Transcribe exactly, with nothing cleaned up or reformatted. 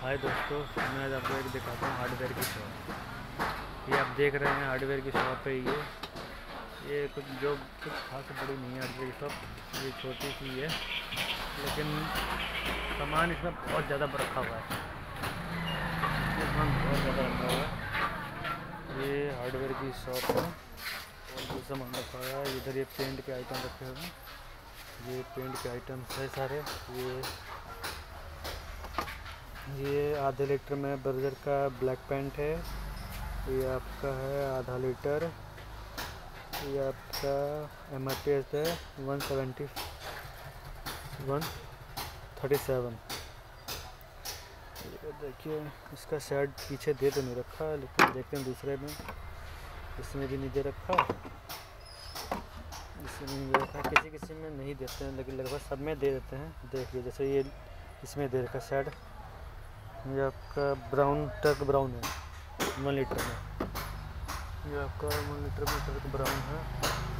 हाय दोस्तों, मैं आज आपको एक दिखाता हूँ हार्डवेयर की शॉप। ये आप देख रहे हैं हार्डवेयर की शॉप है। ये ये कुछ जो कुछ खास बड़ी नहीं है हार्डवेयर की शॉप, ये छोटी सी है, लेकिन सामान इसमें बहुत ज़्यादा रखा हुआ है। ये सामान बहुत ज़्यादा रखा हुआ है। ये हार्डवेयर की शॉप है और भी सामान रखा हुआ है। इधर ये पेंट के आइटम रखे हुए हैं, ये पेंट के आइटम है सारे। ये ये आधे लीटर में बर्जर का ब्लैक पेंट है। ये आपका है आधा लीटर। ये आपका एम आर पी एस है one seventy one thirty seven. ये देखिए, इसका शायद पीछे दे तो नहीं रखा है, लेकिन देखते हैं दूसरे में। इसमें भी नहीं दे रखा, इसमें नहीं दे रखा, किसी किसी में नहीं देते हैं, लेकिन लगभग सब में दे देते हैं। देखिए, जैसे ये इसमें दे रखा शायद। ये आपका ब्राउन ट्रक ब्राउन है वन लीटर में। ये आपका वन लीटर में ट्रक ब्राउन है।